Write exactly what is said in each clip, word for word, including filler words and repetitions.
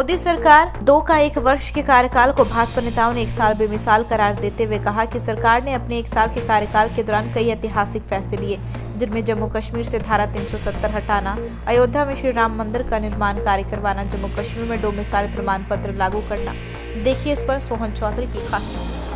मोदी सरकार दो का एक वर्ष के कार्यकाल को भाजपा नेताओं ने एक साल बेमिसाल करार देते हुए कहा कि सरकार ने अपने एक साल के कार्यकाल के दौरान कई ऐतिहासिक फैसले लिए, जिनमें जम्मू कश्मीर से धारा तीन सौ सत्तर हटाना, अयोध्या में श्री राम मंदिर का निर्माण कार्य करवाना, जम्मू कश्मीर में दो मिसाल प्रमाण पत्र लागू करना। देखिए इस पर सोहन चौधरी की खास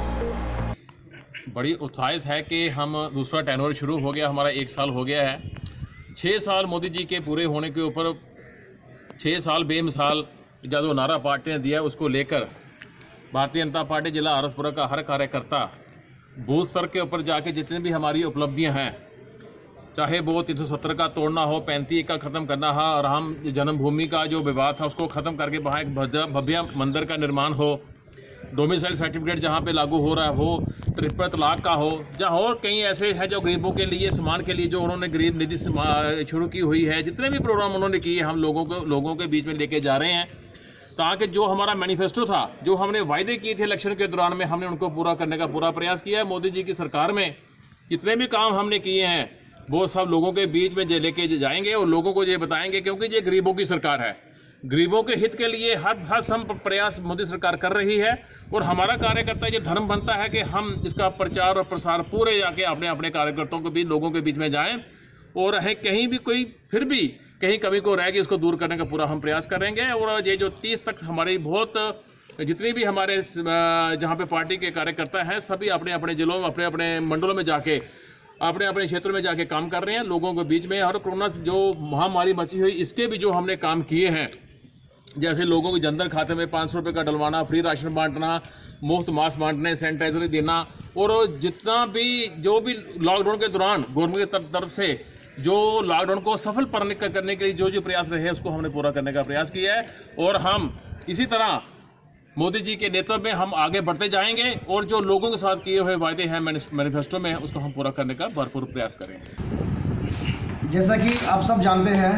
रिपोर्ट। बड़ी उत्साहित है कि हम दूसरा टेन्योर शुरू हो गया, हमारा एक साल हो गया है। छः साल मोदी जी के पूरे होने के ऊपर छः साल बेमिसाल जो नारा पार्टी ने दिया, उसको लेकर भारतीय जनता पार्टी जिला आरसपुरा का हर कार्यकर्ता बूथ स्तर के ऊपर जाके जितनी भी हमारी उपलब्धियां हैं, चाहे वो तीन सौ सत्तर का तोड़ना हो, पैंतीस का ख़त्म करना हो, राम जन्मभूमि का जो विवाद था उसको ख़त्म करके वहाँ एक भव्य मंदिर का निर्माण हो, डोमिसाइल सर्टिफिकेट जहाँ पे लागू हो रहा है हो, ट्रिपल तलाक का हो, जहाँ और कई ऐसे हैं जो गरीबों के लिए सम्मान के लिए जो उन्होंने गरीब निधि शुरू की हुई है, जितने भी प्रोग्राम उन्होंने किए हम लोगों को लोगों के बीच में लेके जा रहे हैं, ताकि जो हमारा मैनिफेस्टो था, जो हमने वायदे किए थे इलेक्शन के दौरान में, हमने उनको पूरा करने का पूरा प्रयास किया है। मोदी जी की सरकार में जितने भी काम हमने किए हैं वो सब लोगों के बीच में लेके जाएंगे और लोगों को ये बताएंगे, क्योंकि ये गरीबों की सरकार है। गरीबों के हित के लिए हर हर सम प्रयास मोदी सरकार कर रही है और हमारा कार्यकर्ता ये धर्म बनता है कि हम इसका प्रचार और प्रसार पूरे जाके अपने अपने कार्यकर्ताओं के बीच लोगों के बीच में जाएं और रहे कहीं भी कोई फिर भी कहीं कमी को रहेगी उसको दूर करने का पूरा हम प्रयास करेंगे। और ये जो तीस तक हमारी बहुत जितनी भी हमारे जहाँ पे पार्टी के कार्यकर्ता हैं सभी अपने अपने जिलों में अपने अपने मंडलों में जाके अपने अपने क्षेत्रों में जाके काम कर रहे हैं लोगों के बीच में। और कोरोना जो महामारी मची हुई इसके भी जो हमने काम किए हैं, जैसे लोगों के जनधन खाते में पाँच सौ रुपये का डलवाना, फ्री राशन बांटना, मुफ्त मास्क बांटने, सैनिटाइजर देना, और जितना भी जो भी लॉकडाउन के दौरान गवर्नमेंट की तरफ से जो लॉकडाउन को सफल करने के लिए जो जो प्रयास रहे उसको हमने पूरा करने का प्रयास किया है। और हम इसी तरह मोदी जी के नेतृत्व में हम आगे बढ़ते जाएंगे और जो लोगों के साथ किए हुए वायदे हैं मैनिफेस्टो में उसको हम पूरा करने का भरपूर प्रयास करेंगे। जैसा कि आप सब जानते हैं,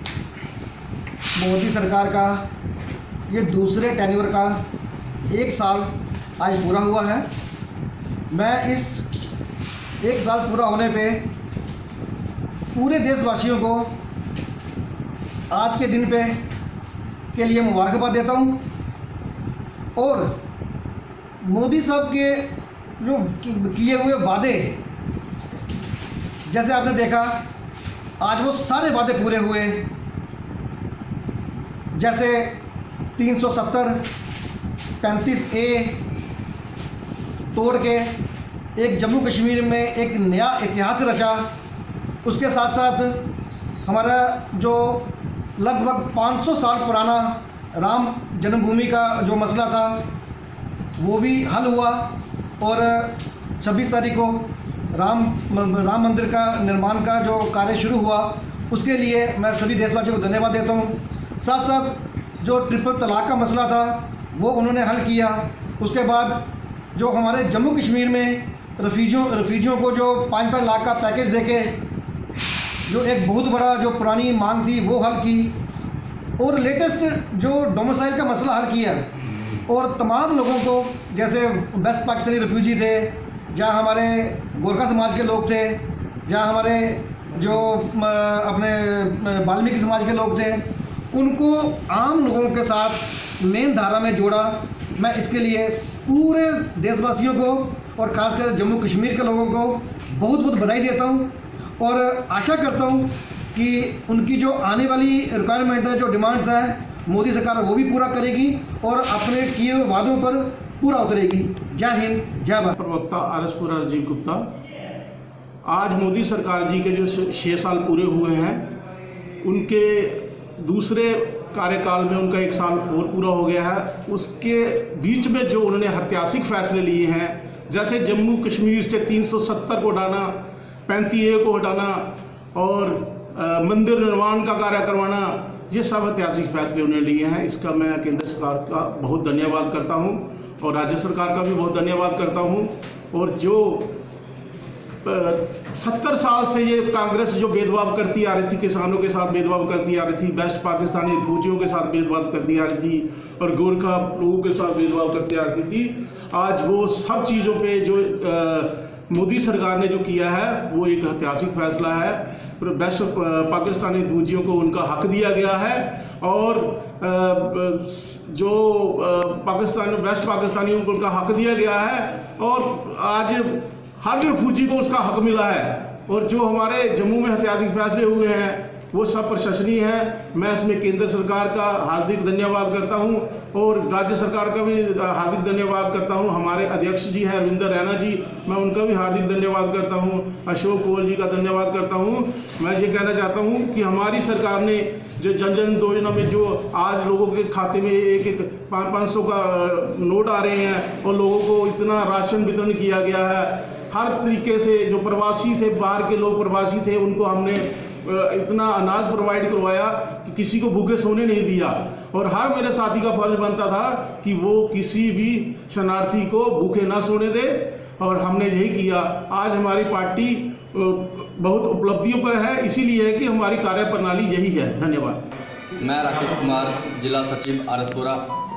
मोदी सरकार का ये दूसरे टेन्योर का एक साल आज पूरा हुआ है। मैं इस एक साल पूरा होने पे पूरे देशवासियों को आज के दिन पे के लिए मुबारकबाद देता हूँ। और मोदी साहब के जो किए हुए वादे, जैसे आपने देखा आज वो सारे वादे पूरे हुए, जैसे तीन सौ सत्तर पैंतीस ए तोड़ के एक जम्मू कश्मीर में एक नया इतिहास रचा। उसके साथ साथ हमारा जो लगभग पाँच सौ साल पुराना राम जन्मभूमि का जो मसला था वो भी हल हुआ और छब्बीस तारीख को राम राम मंदिर का निर्माण का जो कार्य शुरू हुआ, उसके लिए मैं सभी देशवासियों को धन्यवाद देता हूँ। साथ साथ जो ट्रिपल तलाक का मसला था वो उन्होंने हल किया। उसके बाद जो हमारे जम्मू कश्मीर में रफीजियों रफीजियों को जो पाँच पाँच लाख का पैकेज देके जो एक बहुत बड़ा जो पुरानी मांग थी वो हल की, और लेटेस्ट जो डोमिसाइल का मसला हल किया। और तमाम लोगों को, जैसे वेस्ट पाकिस्तानी रिफ्यूजी थे, जहाँ हमारे गोरखा समाज के लोग थे, जहाँ हमारे जो अपने वाल्मीकि समाज के लोग थे, उनको आम लोगों के साथ मेन धारा में जोड़ा। मैं इसके लिए पूरे देशवासियों को और ख़ासकर जम्मू कश्मीर के लोगों को बहुत बहुत बधाई देता हूँ और आशा करता हूँ कि उनकी जो आने वाली रिक्वायरमेंट है, जो डिमांड्स हैं, मोदी सरकार वो भी पूरा करेगी और अपने किए हुए वादों पर पूरा उतरेगी। जय हिंद, जय भारत। प्रवक्ता आरएसपुरा राजीव गुप्ता। आज मोदी सरकार जी के जो छः साल पूरे हुए हैं, उनके दूसरे कार्यकाल में उनका एक साल और पूरा हो गया है। उसके बीच में जो उन्होंने ऐतिहासिक फैसले लिए हैं, जैसे जम्मू कश्मीर से तीन सौ सत्तर को हटाना, पैंतीस ए को हटाना और आ, मंदिर निर्माण का कार्य करवाना, ये सब ऐतिहासिक फैसले उन्होंने लिए हैं। इसका मैं केंद्र सरकार का बहुत धन्यवाद करता हूं और राज्य सरकार का भी बहुत धन्यवाद करता हूं। और जो सत्तर साल से ये कांग्रेस जो भेदभाव करती आ रही थी, किसानों के साथ भेदभाव करती आ रही थी, वेस्ट पाकिस्तानी फौजियों के साथ भेदभाव करती आ रही थी और गोरखा लोगों के साथ भेदभाव करती आ रही थी, आज वो सब चीज़ों पे जो आ, मोदी सरकार ने जो किया है वो एक ऐतिहासिक फैसला है। बेस्ट पाकिस्तानी फौजियों को उनका हक दिया गया है और जो पाकिस्तान बेस्ट पाकिस्तानियों को उनका हक दिया गया है और आज हर फौजी को उसका हक मिला है। और जो हमारे जम्मू में ऐतिहासिक फैसले हुए हैं वो सब प्रशंसनीय है। मैं इसमें केंद्र सरकार का हार्दिक धन्यवाद करता हूं और राज्य सरकार का भी हार्दिक धन्यवाद करता हूं। हमारे अध्यक्ष जी हैं रविंदर रैना जी, मैं उनका भी हार्दिक धन्यवाद करता हूं। अशोक कोल जी का धन्यवाद करता हूं। मैं ये कहना चाहता हूं कि हमारी सरकार ने जो जन जन योजना में जो आज लोगों के खाते में एक एक पाँच पाँच सौ का नोट आ रहे हैं और लोगों को इतना राशन वितरण किया गया है, हर तरीके से जो प्रवासी थे, बाहर के लोग प्रवासी थे, उनको हमने इतना अनाज प्रोवाइड करवाया कि किसी को भूखे सोने नहीं दिया। और हर मेरे साथी का फर्ज बनता था कि वो किसी भी शरणार्थी को भूखे ना सोने दे और हमने यही किया। आज हमारी पार्टी बहुत उपलब्धियों पर है, इसीलिए है कि हमारी कार्य प्रणाली यही है। धन्यवाद। मैं राकेश कुमार, जिला सचिव आरएसपुरा।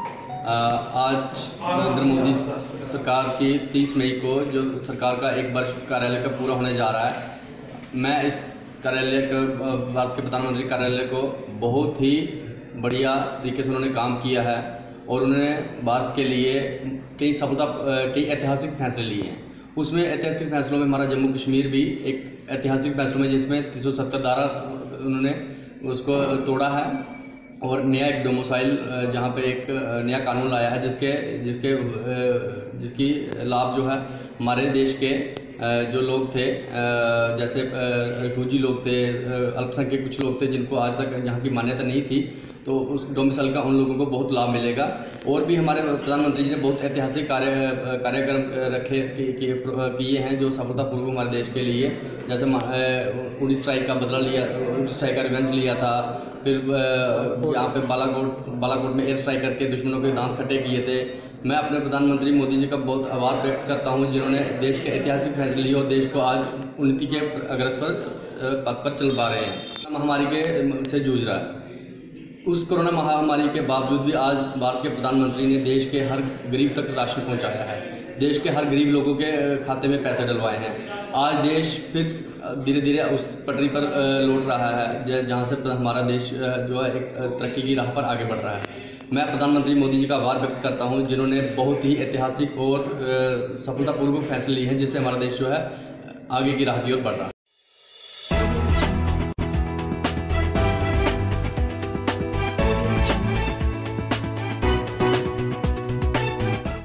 आज नरेंद्र मोदी सरकार की तीस मई को जो सरकार का एक वर्ष कार्यालय का पूरा होने जा रहा है, मैं इस कार्यालय का भारत के प्रधानमंत्री कार्यालय को बहुत ही बढ़िया तरीके से उन्होंने काम किया है और उन्होंने भारत के लिए कई सफलता कई ऐतिहासिक फैसले लिए हैं। उसमें ऐतिहासिक फैसलों में हमारा जम्मू कश्मीर भी एक ऐतिहासिक फैसलों में, जिसमें तीन सौ सत्तर धारा उन्होंने उसको तोड़ा है और नया एक डोमिसाइल जहाँ पे एक नया कानून लाया है जिसके जिसके जिसकी लाभ जो है हमारे देश के जो लोग थे, जैसे रिफ्यूजी लोग थे, अल्पसंख्यक कुछ लोग थे जिनको आज तक यहाँ की मान्यता नहीं थी, तो उस डोमिसाइल का उन लोगों को बहुत लाभ मिलेगा। और भी हमारे प्रधानमंत्री जी ने बहुत ऐतिहासिक कार्य कार्यक्रम रखे किए हैं जो सफलतापूर्वक हमारे देश के लिए, जैसे उड़ी स्ट्राइक का बदला लिया, उड़ी स्ट्राइक का रिवेंज लिया था। फिर यहाँ पे बालाकोट बालाकोट में एयर स्ट्राइक करके दुश्मनों के दांत खट्टे किए थे। मैं अपने प्रधानमंत्री मोदी जी का बहुत आभार व्यक्त करता हूँ जिन्होंने देश के ऐतिहासिक फैसले लिए और देश को आज उन्नति के अग्रसर पथ पर चल पा रहे हैं। महामारी के से जूझ रहा है, उस कोरोना महामारी के बावजूद भी आज भारत के प्रधानमंत्री ने देश के हर गरीब तक राशन पहुंचाया है, देश के हर गरीब लोगों के खाते में पैसे डलवाए हैं। आज देश फिर धीरे धीरे उस पटरी पर लौट रहा है जहां से हमारा देश जो है एक तरक्की की राह पर आगे बढ़ रहा है। मैं प्रधानमंत्री मोदी जी का आभार व्यक्त करता हूं जिन्होंने बहुत ही ऐतिहासिक और सफलतापूर्वक फैसले लिए हैं जिससे हमारा देश जो है आगे की राह की ओर बढ़ रहा है।